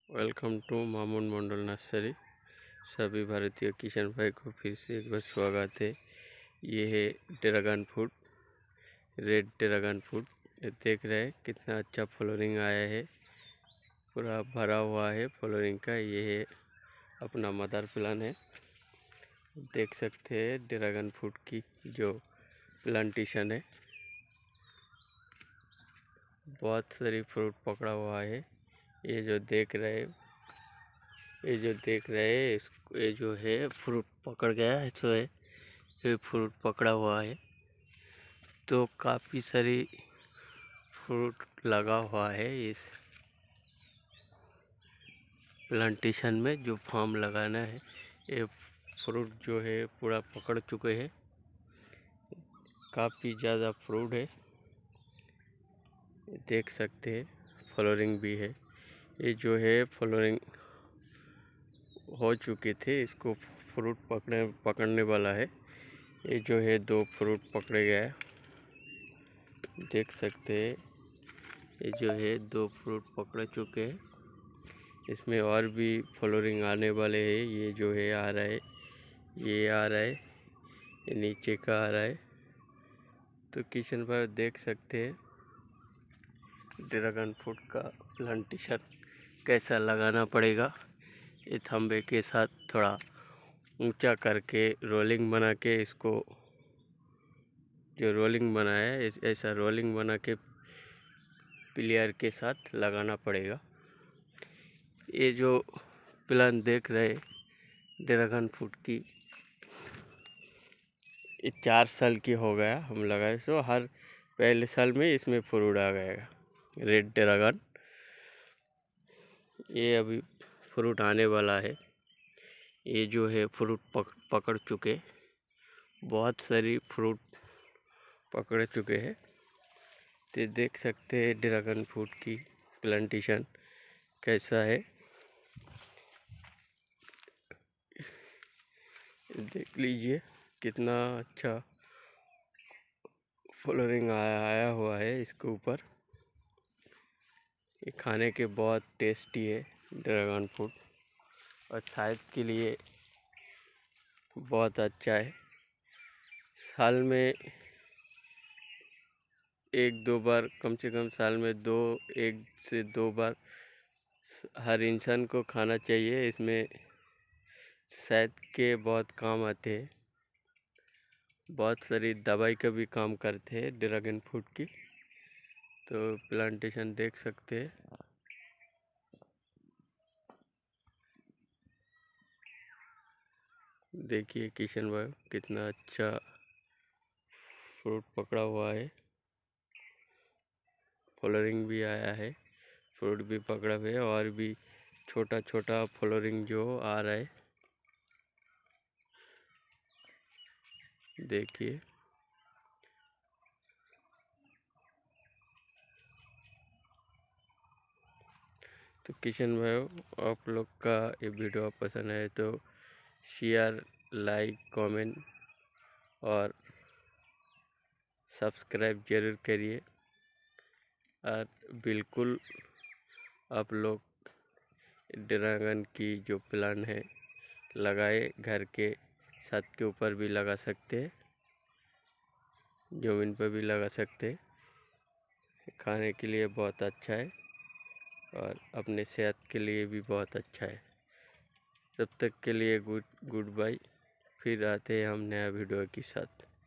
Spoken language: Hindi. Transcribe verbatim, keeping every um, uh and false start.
Welcome to Mamun Mandal nursery. सभी भारतीय किसान भाई को फिर से एक बार स्वागत है। ये है dragon fruit, red dragon fruit. ये देख रहे हैं कितना अच्छा फ्लोरिंग आया है, पूरा भरा हुआ है फ्लोरिंग का। ये है अपना मदर प्लांट है, देख सकते हैं ड्रैगन फ्रूट की जो प्लांटेशन है। बहुत सारी फ्रूट पकड़ा हुआ है। ये जो देख रहे ये जो देख रहे हैं इसको, ये जो है फ्रूट पकड़ गया है, तो ये फ्रूट पकड़ा हुआ है। तो काफ़ी सारी फ्रूट लगा हुआ है इस प्लांटेशन में। जो फार्म लगाना है, ये फ्रूट जो है पूरा पकड़ चुके हैं। काफ़ी ज़्यादा फ्रूट है, देख सकते हैं। फ्लोरिंग भी है। ये जो है फ्लोरिंग हो चुके थे, इसको फ्रूट पकड़ने पकड़ने वाला है। ये जो है दो फ्रूट पकड़े गए, देख सकते हैं। ये जो है दो फ्रूट पकड़ चुके हैं। इसमें और भी फ्लोरिंग आने वाले हैं। ये जो है आ रहा है, ये आ रहा है, ये नीचे का आ रहा है। तो किशन भाई देख सकते हैं ड्रैगन फ्रूट का प्लांटेशन कैसा लगाना पड़ेगा। ये थंबे के साथ थोड़ा ऊंचा करके रोलिंग बना के, इसको जो रोलिंग बनाया है ऐसा रोलिंग बना के प्लेयर के साथ लगाना पड़ेगा। ये जो प्लांट देख रहे ड्रैगन फ्रूट की, ये चार साल की हो गया हम लगाए। सो हर पहले साल में इसमें फ्रूट आ गएगा रेड ड्रैगन। ये अभी फ्रूट आने वाला है। ये जो है फ्रूट पक, पकड़ चुके, बहुत सारी फ्रूट पकड़ चुके हैं। तो देख सकते हैं ड्रैगन फ्रूट की प्लांटेशन कैसा है, देख लीजिए कितना अच्छा फ्लोरिंग आया आया हुआ है इसके ऊपर। ये खाने के बहुत टेस्टी है ड्रैगन फ्रूट, और सेहत के लिए बहुत अच्छा है। साल में एक दो बार, कम से कम साल में दो एक से दो बार हर इंसान को खाना चाहिए। इसमें सेहत के बहुत काम आते हैं, बहुत सारी दवाई का भी काम करते हैं ड्रैगन फ्रूट की। तो प्लांटेशन देख सकते हैं। देखिए किशन भाई कितना अच्छा फ्रूट पकड़ा हुआ है, फ्लोरिंग भी आया है, फ्रूट भी पकड़ा हुआ है, और भी छोटा छोटा फ्लोरिंग जो आ रहा है, देखिए। तो किशन भाई, आप लोग का ये वीडियो पसंद आए तो शेयर, लाइक, कमेंट और सब्सक्राइब जरूर करिए। और बिल्कुल आप लोग ड्रैगन की जो प्लांट है लगाए, घर के छत के ऊपर भी लगा सकते हैं, ज़मीन पर भी लगा सकते हैं। खाने के लिए बहुत अच्छा है और अपने सेहत के लिए भी बहुत अच्छा है। तब तक के लिए गुड गुड बाय। फिर आते हैं हम नया वीडियो के साथ।